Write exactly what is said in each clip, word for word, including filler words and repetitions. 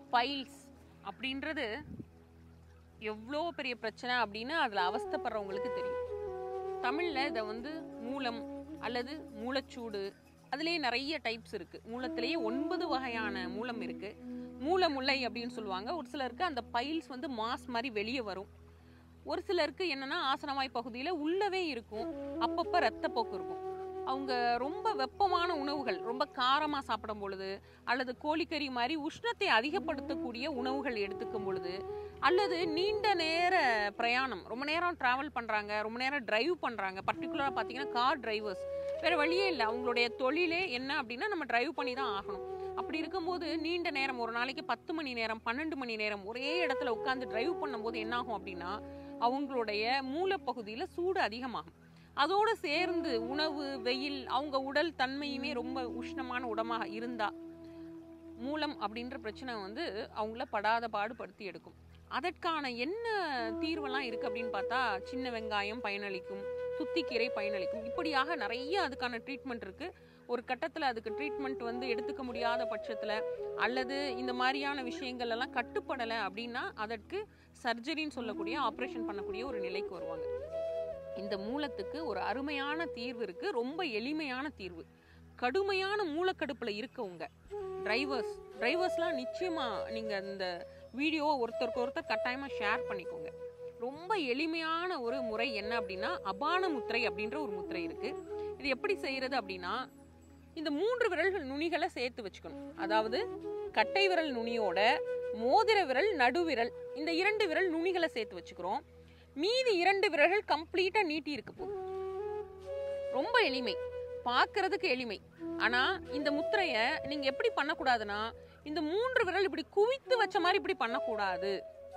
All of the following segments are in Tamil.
பைல்ஸ் அப்படின்றது எவ்வளோ பெரிய பிரச்சனை அப்படின்னு அதில் அவஸ்தைப்படுறவங்களுக்கு தெரியும். தமிழில் இதை வந்து மூலம் அல்லது மூலச்சூடு, அதுலேயே நிறைய டைப்ஸ் இருக்குது. மூலத்திலேயே ஒன்பது வகையான மூலம் இருக்குது. மூல முல்லை அப்படின்னு சொல்லுவாங்க. ஒரு சிலருக்கு அந்த பைல்ஸ் வந்து மாஸ் மாதிரி வெளியே வரும். ஒரு சிலருக்கு என்னென்னா ஆசனவாய் பகுதியில் உள்ளவே இருக்கும், அப்பப்போ ரத்தப்போக்கு இருக்கும். அவங்க ரொம்ப வெப்பமான உணவுகள், ரொம்ப காரமாக சாப்பிடும் பொழுது, அல்லது கோழிக்கறி மாதிரி உஷ்ணத்தை அதிகப்படுத்தக்கூடிய உணவுகள் எடுத்துக்கும் பொழுது, அல்லது நீண்ட நேர பிரயாணம், ரொம்ப நேரம் ட்ராவல் பண்ணுறாங்க, ரொம்ப நேரம் டிரைவ் பண்ணுறாங்க. பர்டிகுலராக பார்த்தீங்கன்னா கார் டிரைவர்ஸ், வேறு வழியே இல்லை, அவங்களுடைய தொழிலே என்ன அப்படின்னா நம்ம டிரைவ் பண்ணி தான் ஆகணும். அப்படி இருக்கும்போது நீண்ட நேரம், ஒரு நாளைக்கு பத்து மணி நேரம் பன்னெண்டு மணி நேரம் ஒரே இடத்துல உட்காந்து டிரைவ் பண்ணும்போது என்னாகும் அப்படின்னா அவங்களுடைய மூலப்பகுதியில் சூடு அதிகமாகும். அதோடு சேர்ந்து உணவு, வெயில், அவங்க உடல் தன்மையுமே ரொம்ப உஷ்ணமான உடமாக இருந்தால் மூலம் அப்படின்ற பிரச்சனை வந்து அவங்கள படாத பாடுபடுத்தி எடுக்கும். அதற்கான என்ன தீர்வெல்லாம் இருக்குது அப்படின்னு பார்த்தா சின்ன வெங்காயம் பயனளிக்கும், துத்திக்கீரை பயனளிக்கும். இப்படியாக நிறைய அதுக்கான ட்ரீட்மெண்ட் இருக்குது. ஒரு கட்டத்தில் அதுக்கு ட்ரீட்மெண்ட் வந்து எடுத்துக்க முடியாத பட்சத்தில் அல்லது இந்த மாதிரியான விஷயங்கள் எல்லாம் கட்டுப்படலை அப்படின்னா அதற்கு சர்ஜரின்னு சொல்லக்கூடிய ஆப்ரேஷன் பண்ணக்கூடிய ஒரு நிலைக்கு வருவாங்க. இந்த மூலத்துக்கு ஒரு அருமையான தீர்வு இருக்குது, ரொம்ப எளிமையான தீர்வு. கடுமையான மூலக்கடுப்பில் இருக்கவங்க டிரைவர்ஸ் டிரைவர்ஸ்லாம் நிச்சயமாக நீங்கள் இந்த வீடியோவை ஒருத்தருக்கு ஒருத்தர் கட்டாயமாக ஷேர் பண்ணிக்கோங்க. ரொம்ப எளிமையான ஒரு முறை என்ன அப்படின்னா அபான முத்திரை அப்படின்ற ஒரு முத்திரை இருக்குது. இது எப்படி செய்கிறது அப்படின்னா இந்த மூன்று விரல்கள் நுனிகளை சேர்த்து வச்சுக்கணும். அதாவது கட்டை விரல் நுனியோட மோதிர விரல், நடுவிரல், இந்த இரண்டு விரல் நுனிகளை சேர்த்து வச்சுக்கிறோம். மீதி இரண்டு விரல்கள் கம்ப்ளீட்டாக நீட்டி இருக்கு போகுது. ரொம்ப எளிமை, பார்க்கறதுக்கு எளிமை. ஆனால் இந்த முத்திரையை நீங்கள் எப்படி பண்ணக்கூடாதுன்னா இந்த மூன்று விரல் இப்படி குவித்து வச்ச மாதிரி இப்படி பண்ணக்கூடாது.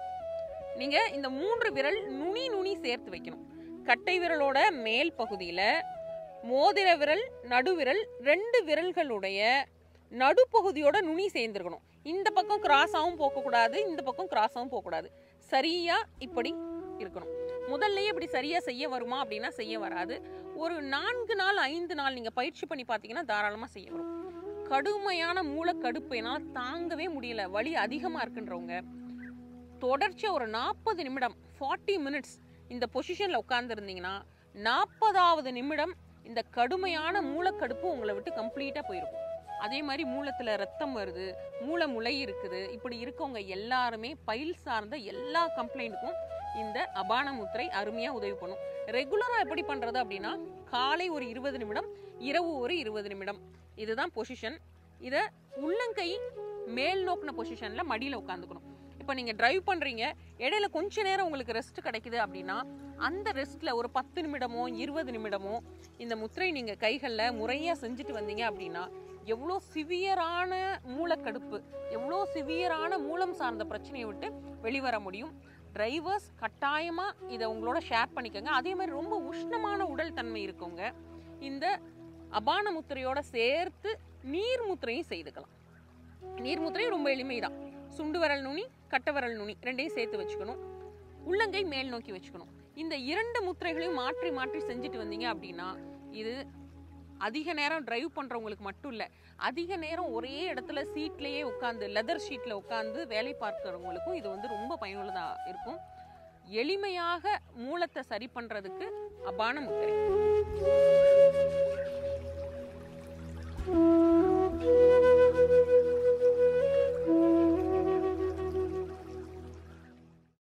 நீங்கள் இந்த மூன்று விரல் நுனி நுனி சேர்த்து வைக்கணும். கட்டை விரலோட மேல் பகுதியில் மோதிர விரல், நடுவிரல், ரெண்டு விரல்களுடைய நடுப்பகுதியோட நுனி சேர்ந்துருக்கணும். இந்த பக்கம் கிராஸாகவும் போகக்கூடாது, இந்த பக்கம் கிராஸாகவும் போகக்கூடாது. சரியா இப்படி இருக்கணும். முதல்லயே இப்படி சரியா செய்ய வருமா அப்படின்னா செய்ய வராது. ஒரு நான்கு நாள் ஐந்து நாள் நீங்கள் பயிற்சி பண்ணி பார்த்தீங்கன்னா தாராளமாக செய்ய வரும். கடுமையான மூலக்கடுப்பு என்னால் தாங்கவே முடியல, வலி அதிகமாக இருக்குன்றவங்க தொடர்ச்சியாக ஒரு நாற்பது நிமிடம் ஃபார்ட்டி மினிட்ஸ் இந்த பொசிஷனில் உட்கார்ந்துருந்தீங்கன்னா நாற்பதாவது நிமிடம் இந்த கடுமையான மூலக்கடுப்பு உங்களை விட்டு கம்ப்ளீட்டாக போயிருக்கும். அதே மாதிரி மூலத்தில் ரத்தம் வருது, மூல முளை இருக்குது, இப்படி இருக்கவங்க எல்லாருமே பைல் சார்ந்த எல்லா கம்ப்ளைண்ட்டுக்கும் இந்த அபான முத்திரை அருமையாக உதவி பண்ணும். ரெகுலராக எப்படி பண்ணுறது அப்படின்னா காலை ஒரு இருபது நிமிடம், இரவு ஒரு இருபது நிமிடம், இதுதான் பொசிஷன். இதை உள்ளங்கை மேல் நோக்கின பொசிஷனில் மடியில் உட்காந்துக்கணும். இப்போ நீங்கள் டிரைவ் பண்ணுறீங்க, இடையில கொஞ்ச நேரம் உங்களுக்கு ரெஸ்ட் கிடைக்குது அப்படின்னா அந்த ரெஸ்ட்டில் ஒரு பத்து நிமிடமோ இருபது நிமிடமோ இந்த முத்திரை நீங்கள் கைகளில் முறையாக செஞ்சுட்டு வந்தீங்க அப்படின்னா எவ்வளோ சிவியரான மூலக்கடுப்பு, எவ்வளோ சிவியரான மூலம் சார்ந்த பிரச்சனையை விட்டு வெளிவர முடியும். டிரைவர்ஸ் கட்டாயமாக இதை உங்களோட ஷேர் பண்ணிக்கோங்க. அதே மாதிரி ரொம்ப உஷ்ணமான உடல் தன்மை இருக்கவங்க இந்த அபான முத்திரையோட சேர்த்து நீர் முத்திரையும் செய்துக்கலாம். நீர் முத்திரை ரொம்ப எளிமைதான். சுண்டு வரல் நுனி, கட்ட வரல் நுனி ரெண்டையும் சேர்த்து வச்சுக்கணும். உள்ளங்கை மேல் நோக்கி வச்சுக்கணும். இந்த இரண்டு முத்திரைகளையும் மாற்றி மாற்றி செஞ்சுட்டு வந்தீங்க அப்படின்னா இது அதிக நேரம் டிரைவ் பண்ணுறவங்களுக்கு மட்டும் இல்லை, அதிக நேரம் ஒரே இடத்துல சீட்லேயே உட்காந்து லெதர் ஷீட்டில் உட்காந்து வேலை பார்க்குறவங்களுக்கும் இது வந்து ரொம்ப பயனுள்ளதாக இருக்கும். எளிமையாக மூலத்தை சரி பண்ணுறதுக்கு அபான முத்திரை.